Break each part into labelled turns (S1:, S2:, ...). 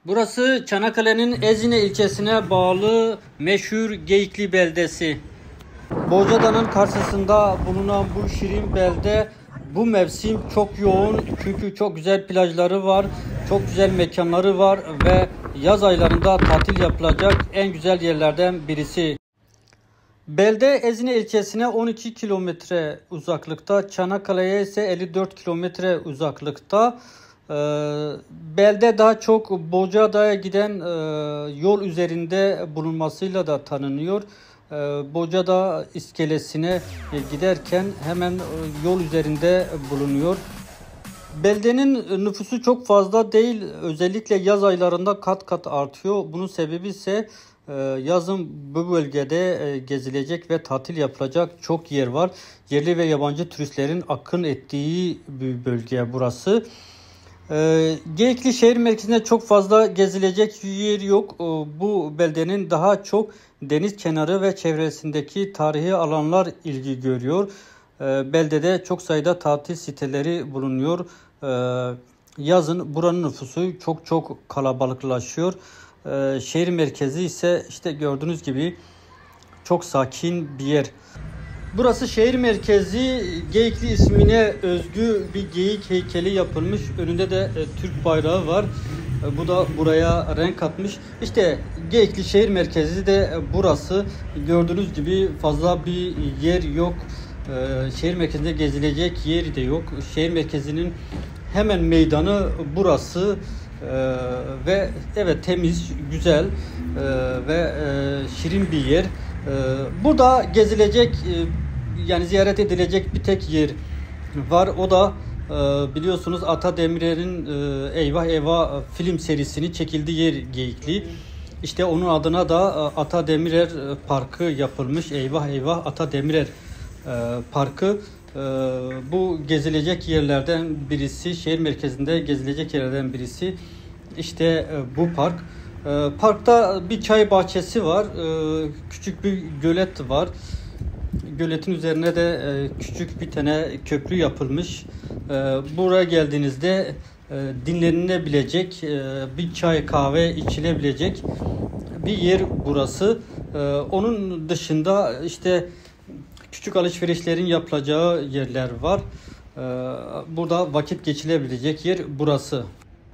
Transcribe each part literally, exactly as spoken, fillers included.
S1: Burası Çanakkale'nin Ezine ilçesine bağlı meşhur Geyikli beldesi. Bozcaada'nın karşısında bulunan bu şirin belde bu mevsim çok yoğun, çünkü çok güzel plajları var, çok güzel mekanları var ve yaz aylarında tatil yapılacak en güzel yerlerden birisi. Belde Ezine ilçesine on iki kilometre uzaklıkta, Çanakkale'ye ise elli dört kilometre uzaklıkta. Ee, belde daha çok Bozcaada'ya giden e, yol üzerinde bulunmasıyla da tanınıyor. Ee, Bozcaada iskelesine e, giderken hemen e, yol üzerinde bulunuyor. Beldenin nüfusu çok fazla değil, özellikle yaz aylarında kat kat artıyor. Bunun sebebi ise e, yazın bu bölgede e, gezilecek ve tatil yapılacak çok yer var. Yerli ve yabancı turistlerin akın ettiği bir bölge burası. Ee, Geyikli şehir merkezinde çok fazla gezilecek yer yok. Ee, bu beldenin daha çok deniz kenarı ve çevresindeki tarihi alanlar ilgi görüyor. Ee, beldede çok sayıda tatil siteleri bulunuyor. Ee, yazın buranın nüfusu çok çok kalabalıklaşıyor. Ee, şehir merkezi ise işte gördüğünüz gibi çok sakin bir yer. Burası şehir merkezi. Geyikli ismine özgü bir geyik heykeli yapılmış. Önünde de e, Türk bayrağı var. E, bu da buraya renk katmış. İşte Geyikli şehir merkezi de e, burası. Gördüğünüz gibi fazla bir yer yok. E, şehir merkezinde gezilecek yer de yok. Şehir merkezinin hemen meydanı burası. E, ve evet, temiz, güzel e, ve e, şirin bir yer. Burada gezilecek, yani ziyaret edilecek bir tek yer var. O da biliyorsunuz Ata Demirer'in Eyvah Eyvah film serisini çekildiği yer Geyikli. İşte onun adına da Ata Demirer Parkı yapılmış. Eyvah Eyvah Ata Demirer Parkı. Bu gezilecek yerlerden birisi. Şehir merkezinde gezilecek yerlerden birisi. İşte bu park. Parkta bir çay bahçesi var. Küçük bir gölet var. Göletin üzerine de küçük bir tane köprü yapılmış. Buraya geldiğinizde dinlenilebilecek, bir çay kahve içilebilecek bir yer burası. Onun dışında işte küçük alışverişlerin yapılacağı yerler var. Burada vakit geçilebilecek yer burası.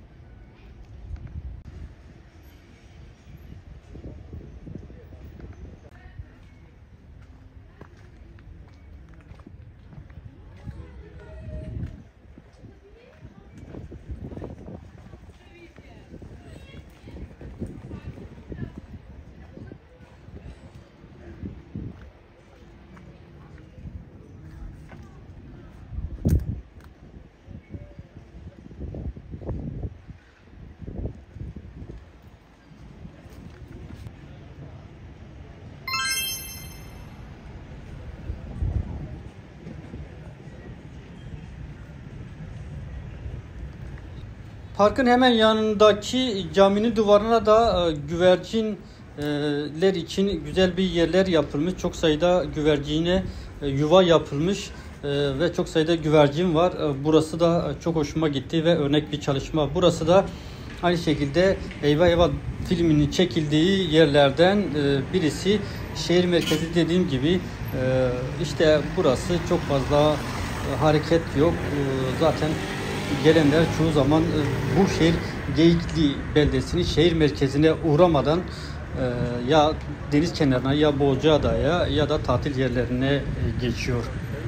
S1: Parkın hemen yanındaki caminin duvarına da e, güvercinler için güzel bir yerler yapılmış. Çok sayıda güvercine e, yuva yapılmış e, ve çok sayıda güvercin var. E, burası da çok hoşuma gitti ve örnek bir çalışma. Burası da aynı şekilde Eyvah Eyvah filminin çekildiği yerlerden e, birisi. Şehir merkezi dediğim gibi e, işte burası çok fazla e, hareket yok. E, zaten gelenler çoğu zaman bu şehir Geyikli beldesini şehir merkezine uğramadan ya deniz kenarına ya Bozcaada'ya ya da tatil yerlerine geçiyor.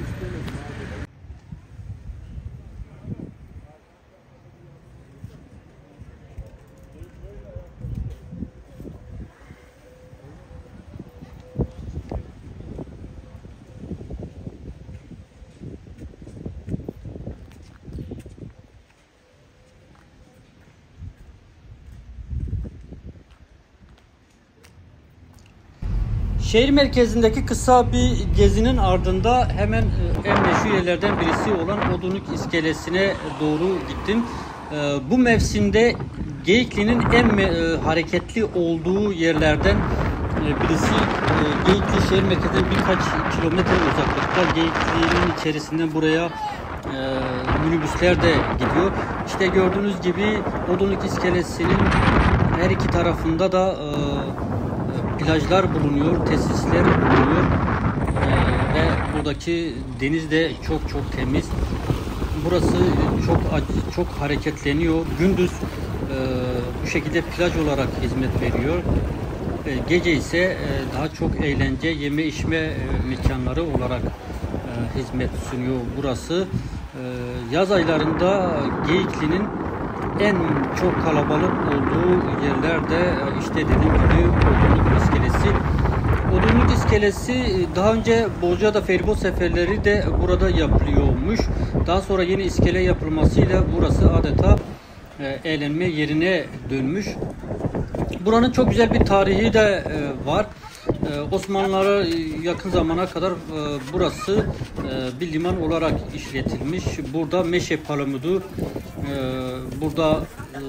S1: Şehir merkezindeki kısa bir gezinin ardında hemen en meşhur yerlerden birisi olan Odunluk iskelesine doğru gittim. Bu mevsimde Geyikli'nin en hareketli olduğu yerlerden birisi. Geyikli şehir merkezinden birkaç kilometre uzaklıkta. Geyikli'nin içerisinden buraya minibüsler de gidiyor. İşte gördüğünüz gibi Odunluk iskelesinin her iki tarafında da e, plajlar bulunuyor, tesisler bulunuyor. E, ve buradaki deniz de çok çok temiz. Burası çok çok hareketleniyor. Gündüz e, bu şekilde plaj olarak hizmet veriyor. E, gece ise e, daha çok eğlence, yeme içme e, mekanları olarak e, hizmet sunuyor burası. E, yaz aylarında Geyikli'nin en çok kalabalık olduğu yerlerde e, işte dediğim gibi Odunluk iskelesi. Odunluk iskelesi daha önce Bozcaada feribot seferleri de burada yapılıyormuş. Daha sonra yeni iskele yapılmasıyla burası adeta e, eğlenme yerine dönmüş. Buranın çok güzel bir tarihi de e, var. E, Osmanlılara yakın zamana kadar e, burası e, bir liman olarak işletilmiş. Burada meşe palamudu e, burada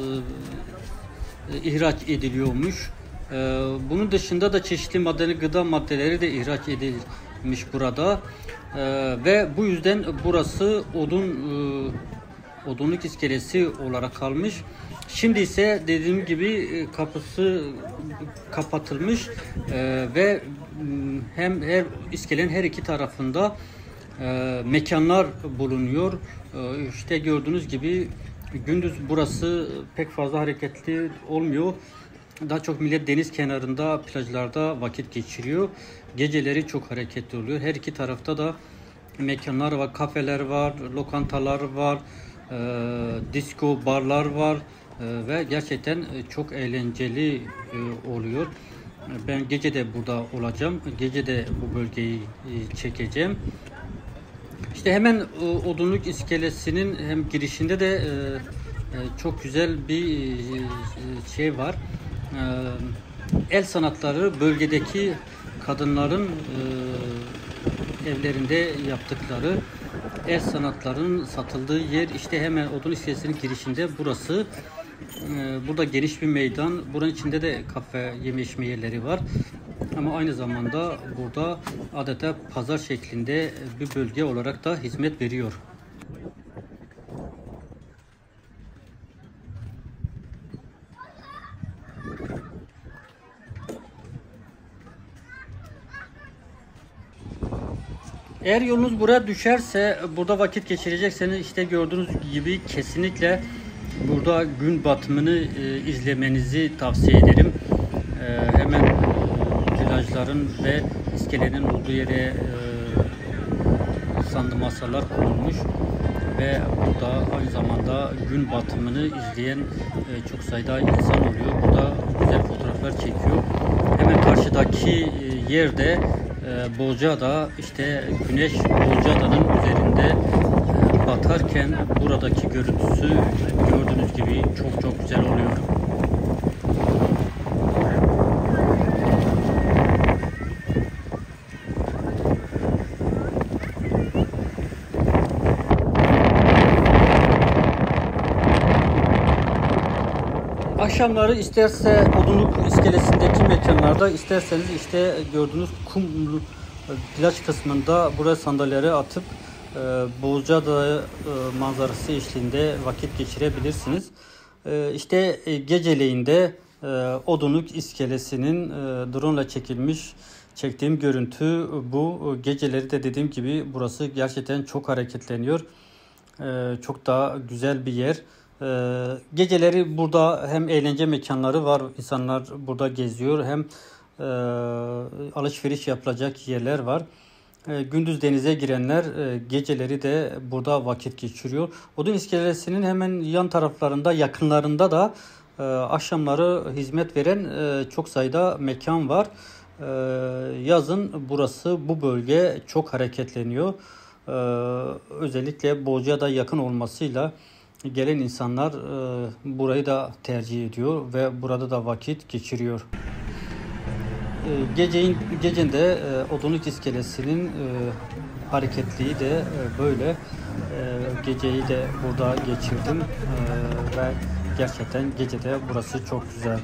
S1: e, ihraç ediliyormuş. E, bunun dışında da çeşitli madeni gıda maddeleri de ihraç edilmiş burada. E, ve bu yüzden burası odun e, Odunluk iskelesi olarak kalmış. Şimdi ise dediğim gibi kapısı kapatılmış e, ve hem her iskelenin her iki tarafında e, mekanlar bulunuyor. E, işte gördüğünüz gibi gündüz burası pek fazla hareketli olmuyor. Daha çok millet deniz kenarında, plajlarda vakit geçiriyor. Geceleri çok hareketli oluyor. Her iki tarafta da mekanlar var, kafeler var, lokantalar var, e, disco, barlar var. Ve gerçekten çok eğlenceli oluyor. Ben gece de burada olacağım. Gece de bu bölgeyi çekeceğim. İşte hemen Odunluk iskelesinin hem girişinde de çok güzel bir şey var. El sanatları, bölgedeki kadınların evlerinde yaptıkları el sanatlarının satıldığı yer işte hemen Odunluk iskelesinin girişinde burası. Burada geniş bir meydan. Buranın içinde de kafe, yeme içme yerleri var. Ama aynı zamanda burada adeta pazar şeklinde bir bölge olarak da hizmet veriyor. Eğer yolunuz buraya düşerse, burada vakit geçirecekseniz işte gördüğünüz gibi kesinlikle burada gün batımını e, izlemenizi tavsiye ederim. E, hemen plajların ve iskelenin olduğu yere e, sandı masalar konulmuş ve burada aynı zamanda gün batımını izleyen e, çok sayıda insan oluyor. Burada güzel fotoğraflar çekiyor. Hemen karşıdaki e, yerde e, Bozcaada, işte güneş Bozcaada'nın üzerinde batarken buradaki görüntüsü gördüğünüz gibi çok çok güzel oluyor. Akşamları isterse Odunluk iskelesindeki mekanlarda, isterseniz işte gördüğünüz kumlu plaj kısmında buraya sandalyeleri atıp e, Bozcaada e, manzarası eşliğinde vakit geçirebilirsiniz. E, işte e, geceleyin e, Odunluk iskelesinin e, drone ile çekilmiş çektiğim görüntü bu. Geceleri de dediğim gibi burası gerçekten çok hareketleniyor. E, çok daha güzel bir yer. Ee, geceleri burada hem eğlence mekanları var, insanlar burada geziyor, hem e, alışveriş yapılacak yerler var. E, gündüz denize girenler e, geceleri de burada vakit geçiriyor. Odun iskelesinin hemen yan taraflarında, yakınlarında da e, akşamları hizmet veren e, çok sayıda mekan var. E, yazın burası, bu bölge çok hareketleniyor. E, özellikle Bozcaada yakın olmasıyla gelen insanlar e, burayı da tercih ediyor ve burada da vakit geçiriyor. E, geceyin gecende e, Odunluk iskelesinin e, hareketliği de e, böyle. E, geceyi de burada geçirdim e, ve gerçekten gecede burası çok güzel.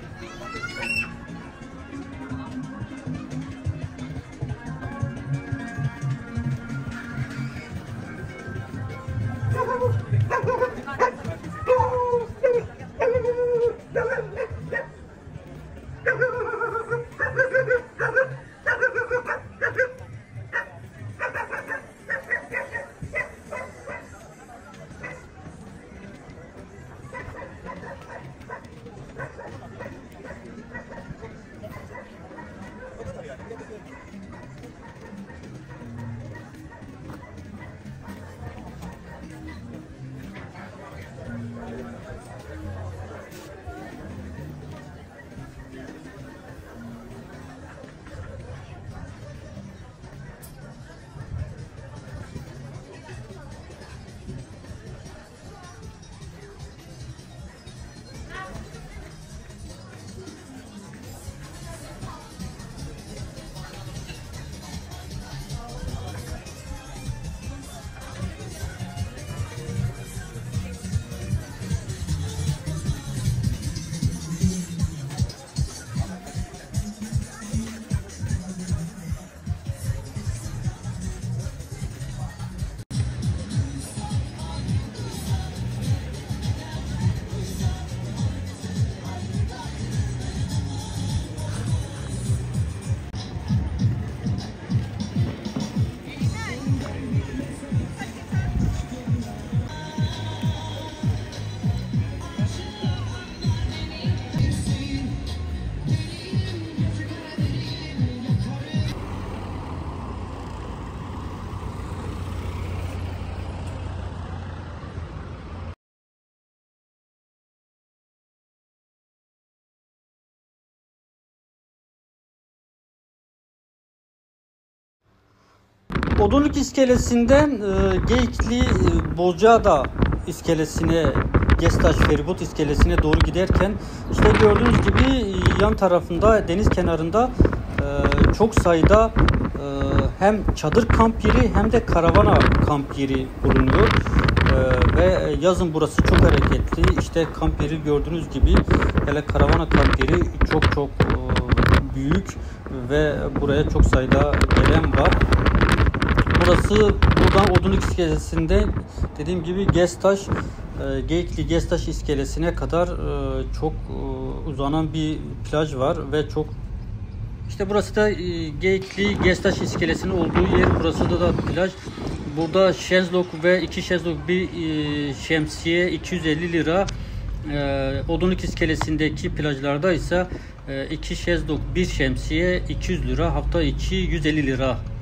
S1: Odunluk iskelesinden e, Geyikli e, Bozcaada iskelesine, Gestaş feribot iskelesine doğru giderken işte gördüğünüz gibi e, yan tarafında deniz kenarında e, çok sayıda e, hem çadır kamp yeri hem de karavana kamp yeri bulunuyor. E, ve yazın burası çok hareketli. İşte kamp yeri gördüğünüz gibi, hele karavana kamp yeri çok çok e, büyük ve buraya çok sayıda gelen var. Burası buradan Odunluk iskelesinde dediğim gibi Gestaş, e, Geyikli Gestaş iskelesine kadar e, çok e, uzanan bir plaj var ve çok işte burası da e, Geyikli Gestaş iskelesinin olduğu yer. Burası da da plaj. Burada şezlong ve iki şezlong bir e, şemsiye iki yüz elli lira. E, Odunluk iskelesindeki plajlarda ise e, iki şezlong bir şemsiye iki yüz lira, hafta içi yüz elli lira.